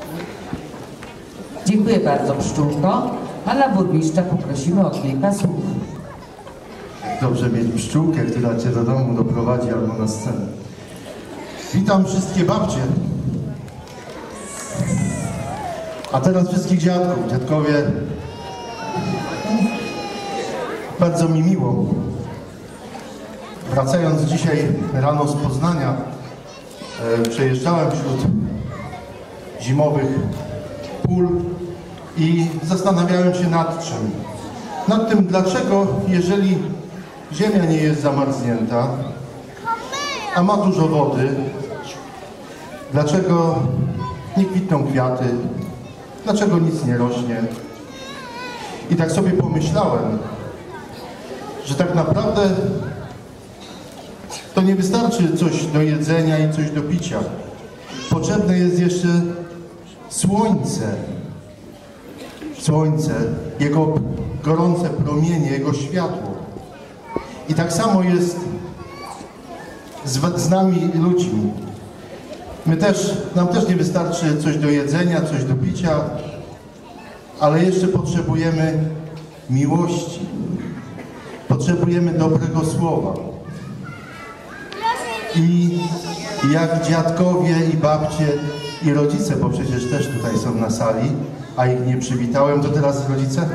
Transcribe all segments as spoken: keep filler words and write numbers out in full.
Dziękuję bardzo, Pszczółko. Pana burmistrza poprosimy o kilka słów. Dobrze mieć pszczółkę, która cię do domu doprowadzi albo na scenę. Witam wszystkie babcie. A teraz wszystkich dziadków. Dziadkowie, bardzo mi miło. Wracając dzisiaj rano z Poznania, e, przejeżdżałem wśród zimowych pól i zastanawiałem się nad czym. Nad tym, dlaczego, jeżeli ziemia nie jest zamarznięta, a ma dużo wody, dlaczego nie kwitną kwiaty, dlaczego nic nie rośnie. I tak sobie pomyślałem, że tak naprawdę to nie wystarczy coś do jedzenia i coś do picia. Potrzebne jest jeszcze słońce. Słońce, jego gorące promienie, jego światło. I tak samo jest z, z nami ludźmi. My też, nam też nie wystarczy coś do jedzenia, coś do picia, ale jeszcze potrzebujemy miłości. Potrzebujemy dobrego słowa. I jak dziadkowie i babcie i rodzice, bo przecież też tutaj są na sali, a ich nie przywitałem, to teraz rodzice?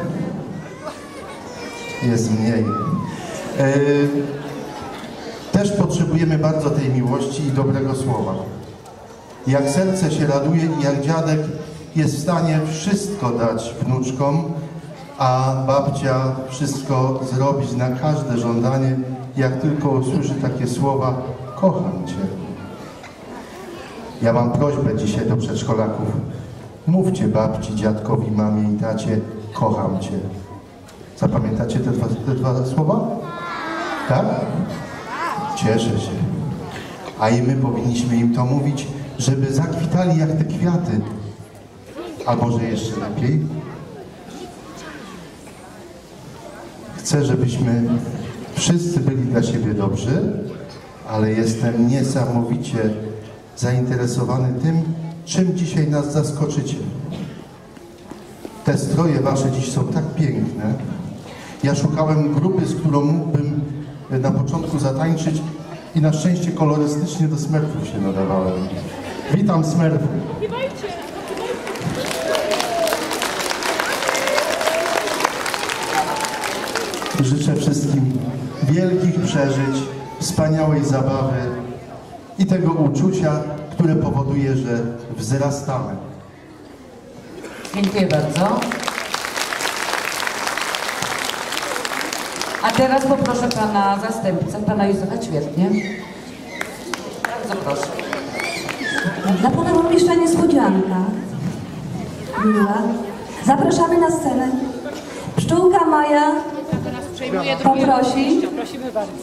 Jest mniej. E, też potrzebujemy bardzo tej miłości i dobrego słowa. Jak serce się raduje i jak dziadek jest w stanie wszystko dać wnuczkom, a babcia wszystko zrobić na każde żądanie, jak tylko usłyszy takie słowa: kocham cię. Ja mam prośbę dzisiaj do przedszkolaków. Mówcie babci, dziadkowi, mamie i tacie: kocham cię. Zapamiętacie te dwa, te dwa słowa? Tak? Cieszę się. A i my powinniśmy im to mówić, żeby zakwitali jak te kwiaty. A może jeszcze lepiej? Chcę, żebyśmy wszyscy byli dla siebie dobrzy, ale jestem niesamowicie zainteresowany tym, czym dzisiaj nas zaskoczycie. Te stroje wasze dziś są tak piękne. Ja szukałem grupy, z którą mógłbym na początku zatańczyć i na szczęście kolorystycznie do Smurfów się nadawałem. Witam, Smurfy. Życzę wszystkim wielkich przeżyć, wspaniałej zabawy i tego uczucia, które powoduje, że wzrastamy. Dziękuję bardzo. A teraz poproszę pana zastępcę, pana Józefa Ćwiertnie. Bardzo proszę. Dla pana burmistrza niespodzianka. Miła. Zapraszamy na scenę. Pszczółka Maja poprosi. Prosimy bardzo.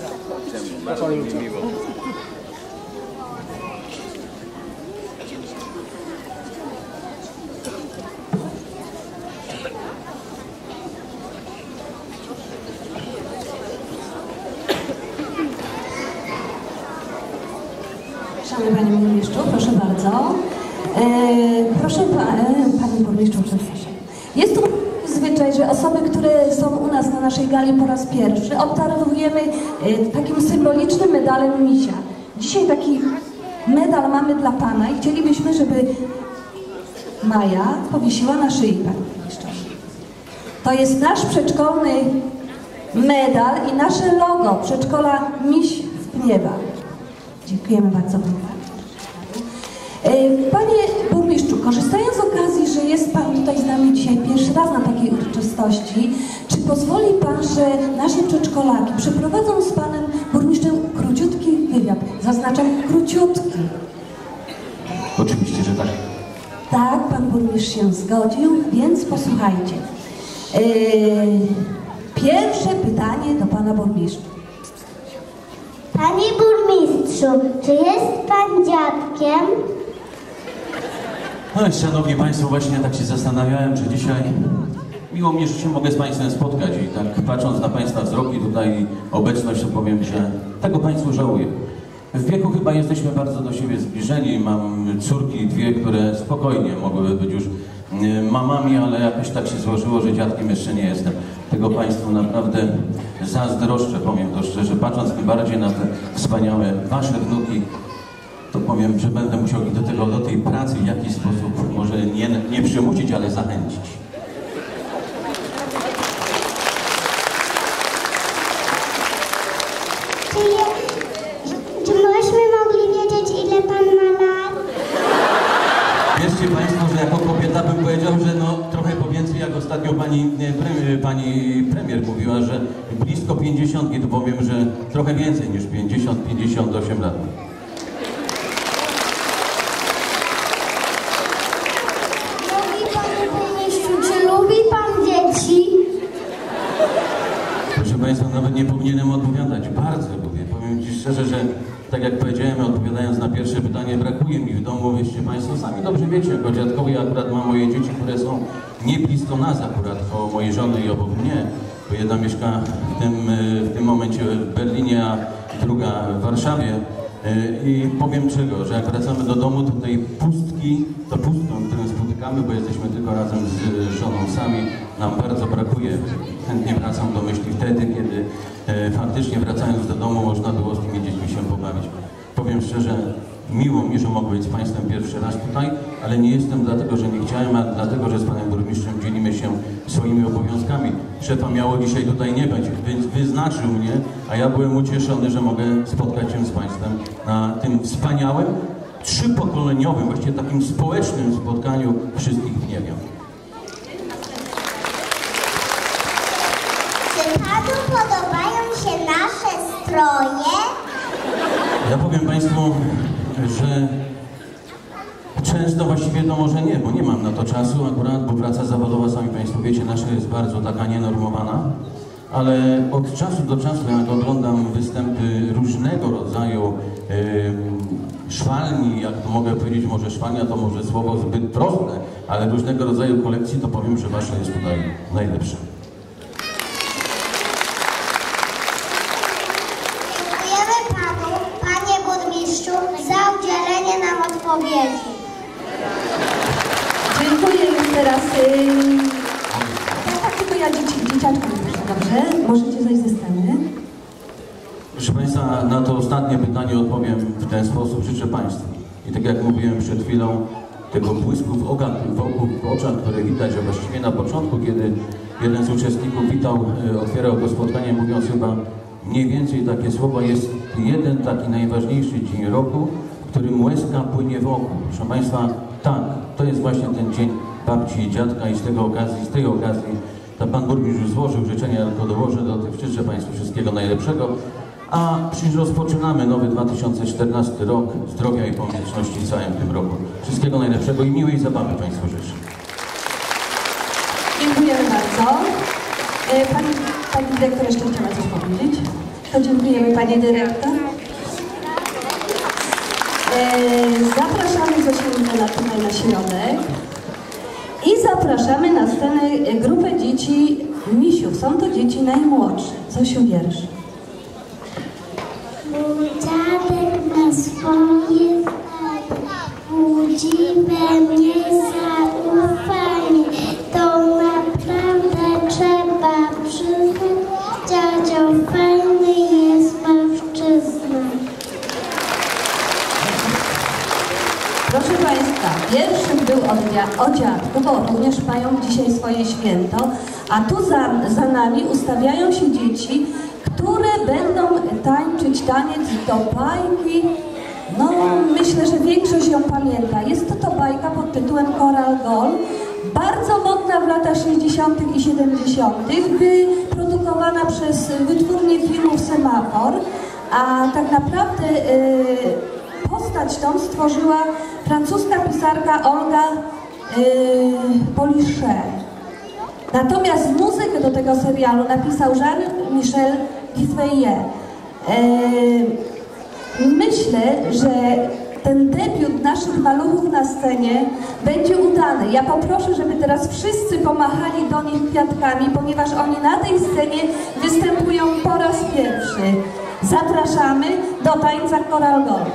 Szanowny panie burmistrzu, proszę bardzo. E, proszę pa, e, panie burmistrzu, przepraszam. Jest tu zwyczaj, że osoby, które są u nas na naszej gali po raz pierwszy, obdarowujemy e, takim symbolicznym medalem misia. Dzisiaj taki medal mamy dla pana i chcielibyśmy, żeby Maja powiesiła na szyi, panie burmistrzu. To jest nasz przedszkolny medal i nasze logo przedszkola Miś w Pniewa. Dziękujemy bardzo. Panie burmistrzu, korzystając z okazji, że jest pan tutaj z nami dzisiaj pierwszy raz na takiej uroczystości, czy pozwoli pan, że nasze przedszkolaki przeprowadzą z panem burmistrzem króciutki wywiad? Zaznaczam króciutki. Oczywiście, że tak. Tak, pan burmistrz się zgodził, więc posłuchajcie. Yy, pierwsze pytanie do pana burmistrza. Panie burmistrzu, czy jest pan dziadkiem? No, szanowni państwo, właśnie tak się zastanawiałem, że dzisiaj miło mi, że się mogę z państwem spotkać i tak patrząc na państwa wzrok i tutaj obecność, to powiem, że tego państwu żałuję. W wieku chyba jesteśmy bardzo do siebie zbliżeni. Mam córki dwie, które spokojnie mogłyby być już mamami, ale jakoś tak się złożyło, że dziadkiem jeszcze nie jestem. Tego Państwu naprawdę zazdroszczę, powiem to szczerze. Patrząc tym bardziej na te wspaniałe Wasze wnuki, to powiem, że będę musiał ich do tego, do tej pracy w jakiś sposób może nie, nie przymusić, ale zachęcić. Czy, je, czy myśmy mogli wiedzieć, ile pan ma lat? Wierzcie Państwo, że jako kobieta bym powiedział, że no trochę po więcej, jak ostatnio pani, nie, pre, pani premier mówiła, że blisko pięćdziesiątki, to powiem, że trochę więcej niż pięćdziesiąt, pięćdziesiąt osiem lat. Mówi panie burmistrzu, czy lubi pan dzieci? Proszę Państwa, nawet nie powinienem odpowiadać. Bardzo lubię. Powiem Ci szczerze, że tak jak powiedziałem, odpowiadając na pierwsze pytanie, brakuje mi w domu, wieście Państwo, sami dobrze wiecie, jako dziadkowie akurat mam moje dzieci, które są nie blisko nas akurat, koło mojej żony i obok mnie, bo jedna mieszka w tym, w tym momencie w Berlinie, a druga w Warszawie. I powiem czego, że jak wracamy do domu, to tej pustki, to pustką, którą spotykamy, bo jesteśmy tylko razem z żoną sami, nam bardzo brakuje. Chętnie wracam do myśli wtedy, kiedy e, faktycznie wracając do domu można było z tymi dziećmi się pobawić. Powiem szczerze, miło mi, że mogę być z Państwem pierwszy raz tutaj, ale nie jestem dlatego, że nie chciałem, a dlatego, że z Panem Burmistrzem dzielimy się swoimi obowiązkami. Szefa miało dzisiaj tutaj nie być, więc wyznaczył mnie, a ja byłem ucieszony, że mogę spotkać się z Państwem na tym wspaniałym, trzypokoleniowym, właściwie takim społecznym spotkaniu wszystkich w niebie. Czy panu podobają się nasze stroje? Ja powiem Państwu, że często właściwie to może nie, bo nie mam na to czasu akurat, bo praca zawodowa, sami Państwo wiecie, nasza jest bardzo taka nienormowana, ale od czasu do czasu, jak oglądam występy różnego rodzaju yy, szwalni, jak to mogę powiedzieć, może szwalnia to może słowo zbyt proste, ale różnego rodzaju kolekcji, to powiem, że Wasza jest tutaj najlepsza. Za udzielenie nam odpowiedzi. Dziękuję już teraz. Yy... Tak, tylko ja dzieci, dzieciaczkom proszę, dobrze? Możecie zejść ze sceny. Proszę Państwa, na to ostatnie pytanie odpowiem w ten sposób. Życzę Państwu. I tak jak mówiłem przed chwilą, tego błysku w, oka, wokół, w oczach, które widać, że właściwie na początku, kiedy jeden z uczestników witał, otwierał to spotkanie, mówiąc chyba mniej więcej takie słowa, jest jeden taki najważniejszy dzień roku, w którym łezka płynie wokół. Proszę Państwa, tak, to jest właśnie ten dzień babci i dziadka i z tego okazji, z tej okazji to Pan Burmistrz już złożył życzenia, tylko dołożę do tych, życzę Państwu wszystkiego najlepszego, a przecież rozpoczynamy nowy dwa tysiące czternasty rok, zdrowia i pomyślności w całym tym roku. Wszystkiego najlepszego i miłej zabawy Państwu życzę. Dziękujemy bardzo. Pani, pani dyrektor jeszcze chciała coś powiedzieć. To dziękujemy Pani dyrektor. Zapraszamy Zosię na tutaj na środek. I zapraszamy na scenę grupę dzieci misiów. Są to dzieci najmłodsze. Zosiu, wiersz. Mój dziadek ma swoje zdanie, budzi we mnie zaufanie. To naprawdę trzeba przyznać, dziadzio fajny jest mężczyzna. Proszę Państwa, pierwszy był o, o dziadku, bo również mają dzisiaj swoje święto, a tu za, za nami ustawiają się dzieci, które będą tańczyć taniec do bajki. No, myślę, że większość ją pamięta. Jest to to bajka pod tytułem Coral Gold, bardzo modna w latach sześćdziesiątych i siedemdziesiątych, wyprodukowana przez wytwórnię filmów Semafor, a tak naprawdę yy, postać tą stworzyła francuska pisarka Olga yy, Polichet. Natomiast muzykę do tego serialu napisał Jean-Michel Gisveillet. Yy, myślę, że ten debiut naszych maluchów na scenie będzie udany. Ja poproszę, żeby teraz wszyscy pomachali do nich kwiatkami, ponieważ oni na tej scenie występują po raz pierwszy. Zapraszamy do tańca Coral Gold.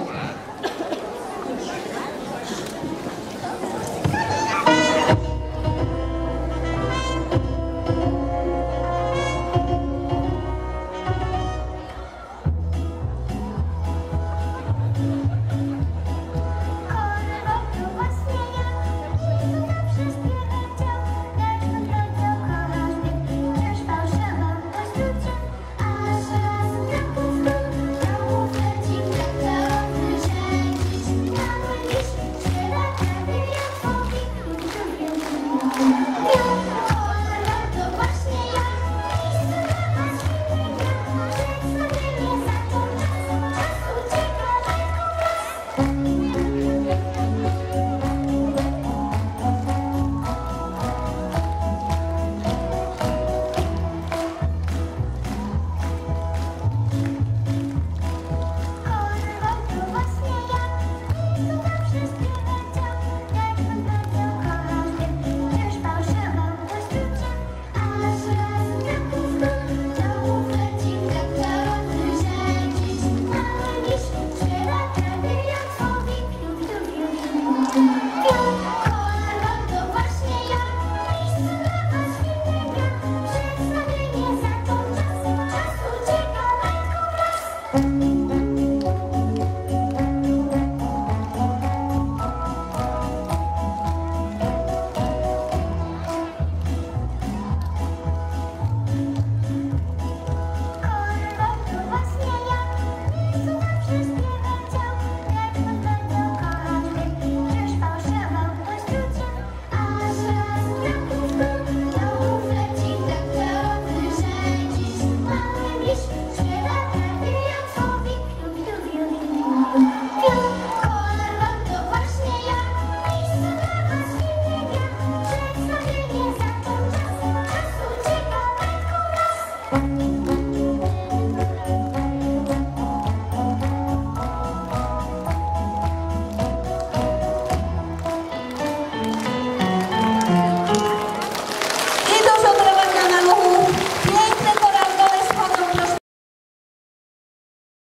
Thank you.